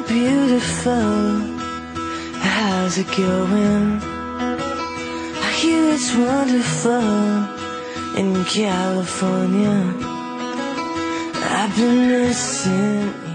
beautiful. How's it going? I hear it's wonderful in California. I've been missing you.